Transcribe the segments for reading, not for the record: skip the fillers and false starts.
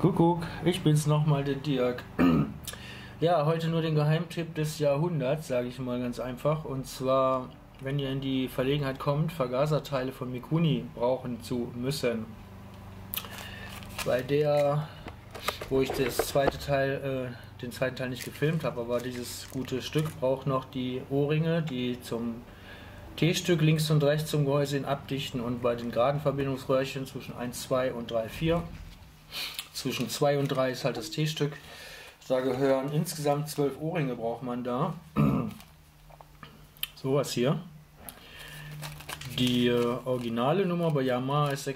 Kuckuck, ich bin's nochmal, der Dirk. Ja, heute nur den Geheimtipp des Jahrhunderts, sage ich mal ganz einfach. Und zwar, wenn ihr in die Verlegenheit kommt, Vergaserteile von Mikuni brauchen zu müssen. Bei der, wo ich den zweiten Teil nicht gefilmt habe, aber dieses gute Stück braucht noch die Ohrringe, die zum T-Stück links und rechts zum Gehäuse hin abdichten, und bei den geraden Verbindungsröhrchen zwischen 1, 2 und 3, 4. Zwischen 2 und 3 ist halt das T-Stück. Da gehören insgesamt 12 Ohrringe, braucht man da. Sowas hier. Die originale Nummer bei Yamaha ist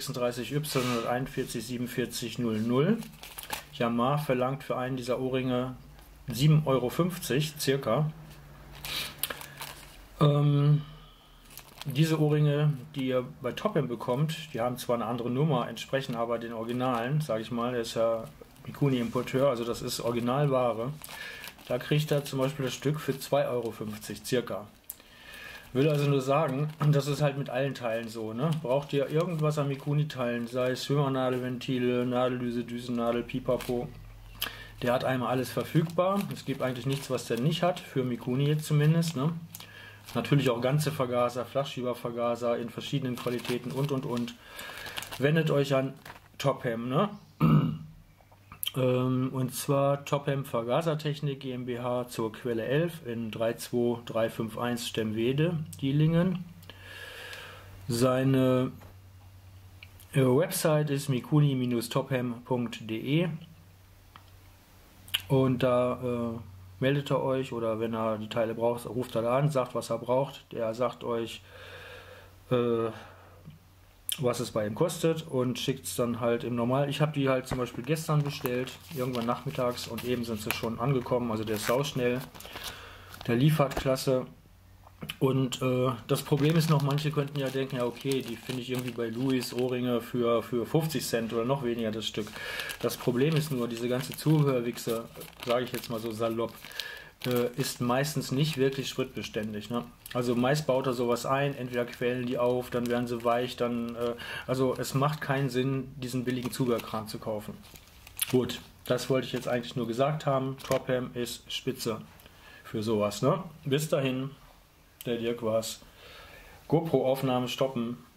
36Y1414700. Yamaha verlangt für einen dieser Ohrringe 7,50 Euro circa. Diese Ohrringe, die ihr bei Top-End bekommt, die haben zwar eine andere Nummer, entsprechen aber den Originalen, sage ich mal. Der ist ja Mikuni-Importeur, also das ist Originalware. Da kriegt er zum Beispiel das Stück für 2,50 Euro circa. Will also nur sagen, das ist halt mit allen Teilen so, ne? Braucht ihr irgendwas an Mikuni-Teilen, sei es Schwimmernadelventile, Nadeldüse, Düsennadel, Pipapo, der hat einmal alles verfügbar. Es gibt eigentlich nichts, was der nicht hat, für Mikuni jetzt zumindest, ne? Natürlich auch ganze Vergaser, Flachschiebervergaser in verschiedenen Qualitäten und. Wendet euch an Top-Hem, ne? Und zwar Top-Hem Vergasertechnik GmbH zur Quelle 11 in 32351 Stemwede, Dielingen. Seine Website ist mikuni-tophem.de und da meldet er euch, oder wenn er die Teile braucht, ruft er da an, sagt, was er braucht. Der sagt euch, was es bei ihm kostet, und schickt es dann halt im Normal. Ich habe die halt zum Beispiel gestern bestellt, irgendwann nachmittags, und eben sind sie schon angekommen. Also der ist sauschnell, der liefert klasse. Und das Problem ist noch, manche könnten ja denken, ja okay, die finde ich irgendwie bei Louis Ohrringe für 50 Cent oder noch weniger das Stück. Das Problem ist nur, diese ganze Zubehörwichse, sage ich jetzt mal so salopp, ist meistens nicht wirklich schrittbeständig, ne? Also meist baut er sowas ein, entweder quellen die auf, dann werden sie weich, dann also es macht keinen Sinn, diesen billigen Zubehörkram zu kaufen. Gut, das wollte ich jetzt eigentlich nur gesagt haben. Top-Hem ist spitze für sowas, ne? Bis dahin. Der Dirk war's. GoPro-Aufnahme stoppen.